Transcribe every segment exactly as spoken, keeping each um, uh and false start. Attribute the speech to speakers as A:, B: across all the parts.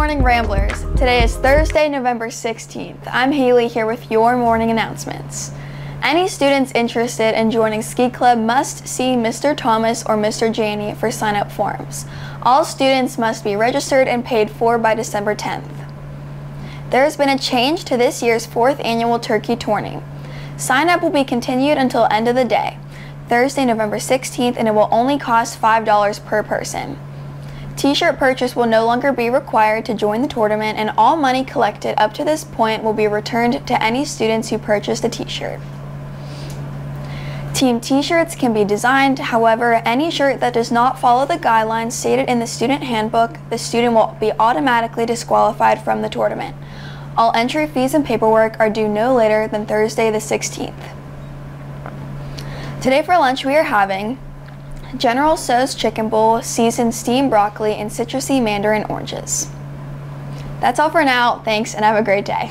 A: morning, Ramblers. Today is Thursday, November sixteenth. I'm Haley here with your morning announcements. Any students interested in joining Ski Club must see Mister Thomas or Mister Janney for sign-up forms. All students must be registered and paid for by December tenth. There has been a change to this year's fourth annual turkey tourney. Sign-up will be continued until end of the day, Thursday, November sixteenth, and it will only cost five dollars per person. T-shirt purchase will no longer be required to join the tournament, and all money collected up to this point will be returned to any students who purchased a t-shirt. Team t-shirts can be designed, however, any shirt that does not follow the guidelines stated in the student handbook, the student will be automatically disqualified from the tournament. All entry fees and paperwork are due no later than Thursday the sixteenth. Today for lunch we are having General Tso's Chicken Bowl, seasoned steamed broccoli, and citrusy mandarin oranges. That's all for now. Thanks and have a great day.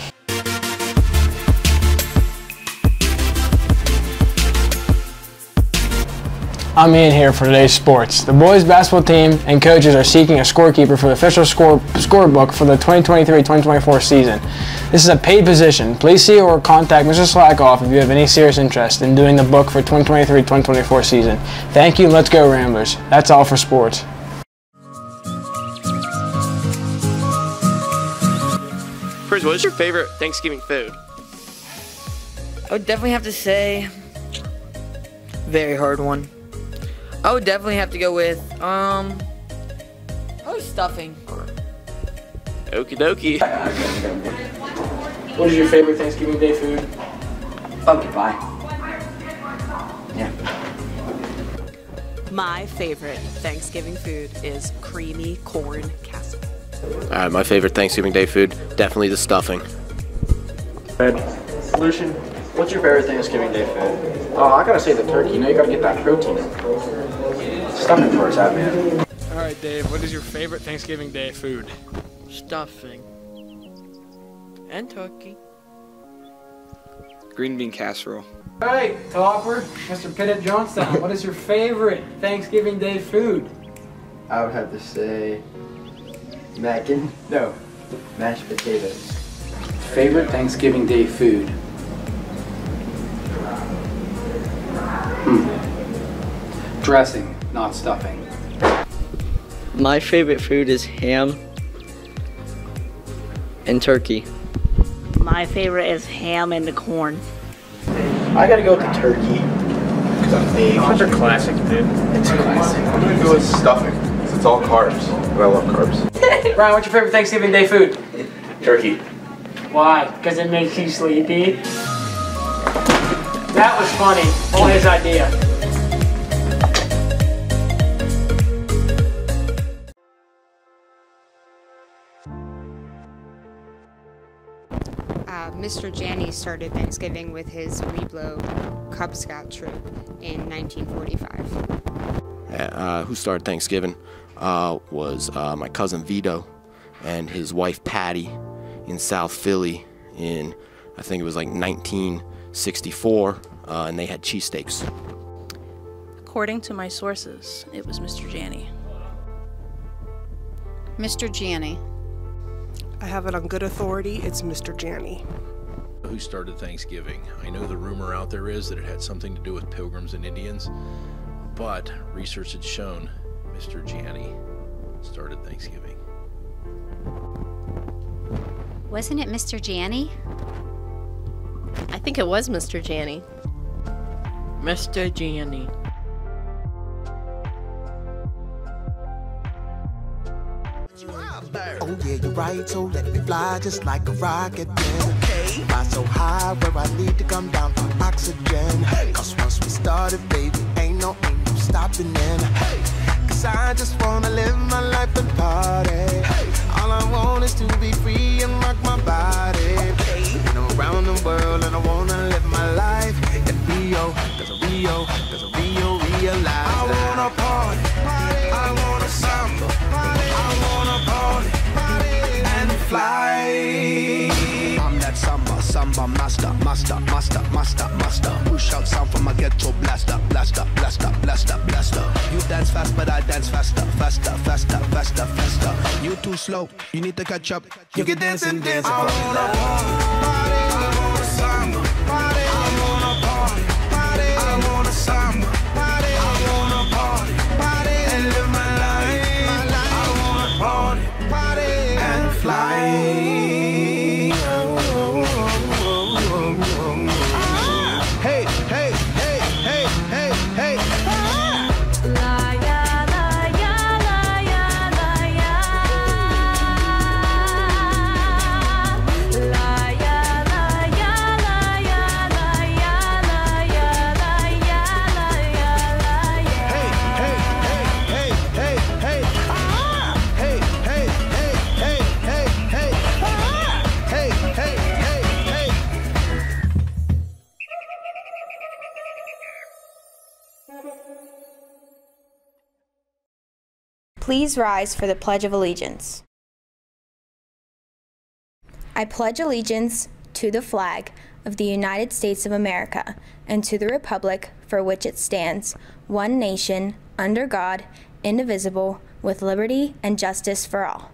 B: I'm Ian here for today's sports. The boys basketball team and coaches are seeking a scorekeeper for the official score scorebook for the twenty twenty-three twenty twenty-four season. This is a paid position. Please see or contact Mister Slackoff if you have any serious interest in doing the book for twenty twenty-three twenty twenty-four season. Thank you and let's go Ramblers. That's all for sports.
C: Chris, what is your favorite Thanksgiving food?
D: I would definitely have to say, very hard one. I would definitely have to go with, um, probably stuffing.
C: Okie dokie.
B: What is your favorite Thanksgiving Day food?
E: Pumpkin pie. Yeah.
F: My favorite Thanksgiving food is creamy corn casserole.
C: Alright, my favorite Thanksgiving Day food, definitely the stuffing.
G: Lucian, what's your favorite Thanksgiving Day food? Oh, I gotta say the turkey. You know, you gotta get that protein in. Stuffing for us out, man.
B: Alright Dave, what is your favorite Thanksgiving Day food?
D: Stuffing. And turkey.
H: Green bean casserole.
B: Alright, Topper, Mister Pettit Johnstown, what is your favorite Thanksgiving Day food?
E: I would have to say mac and, no, mashed potatoes.
G: Favorite Thanksgiving Day food? Hmm. Dressing, not stuffing.
D: My favorite food is ham and turkey.
F: My favorite is ham and the corn.
G: I gotta go with the turkey. Because I'm big. Those are classic, dude. It's classic.
I: I'm gonna go with stuffing. Because it's all carbs. But I love carbs.
B: Brian, what's your favorite Thanksgiving Day food?
I: Turkey.
B: Why? Because it makes you sleepy? That was funny. All his idea.
J: Uh, Mister Janney started Thanksgiving with his Reblow Cub Scout troop in nineteen forty-five.
C: Uh, who started Thanksgiving uh, was uh, my cousin Vito and his wife Patty in South Philly in, I think it was like nineteen sixty-four, uh, and they had cheesesteaks.
F: According to my sources, it was Mister Janney.
J: Mister Janney.
K: I have it on good authority, it's Mister Janney.
L: Who started Thanksgiving? I know the rumor out there is that it had something to do with Pilgrims and Indians, but research had shown Mister Janney started Thanksgiving.
J: Wasn't it Mister Janney?
F: I think it was Mister Janney.
D: Mister Janney.
M: Oh yeah, you're right, so let me fly just like a rocket, man. Okay. Fly so high where I need to come down for oxygen. Hey. Cause once we started, baby, ain't no, ain't no stopping in. Hey. Cause I just wanna live my life and party. Hey. All I want is to be free and rock my body. Okay. And I'm around the world and I wanna live my life in Rio. Cause of Rio, cause of Rio, realize I wanna party, I wanna samba, I wanna party and fly. I'm that samba, samba master, master, master, master, master. Push out sound from my ghetto blaster, blaster, blaster, blaster, blaster. You dance fast, but I dance faster, faster, faster, faster, faster. You too slow, you need to catch up. You can dance and dance. I wanna
H: party, I wanna samba, party, I wanna party, party, I wanna samba, party, I wanna party, party, and live my life, my life. I wanna party, party, and fly.
M: Hey, hey, hey, hey, hey, hey.
N: Please rise for the Pledge of Allegiance. I pledge allegiance to the flag of the United States of America and to the republic for which it stands, one nation, under God, indivisible, with liberty and justice for all.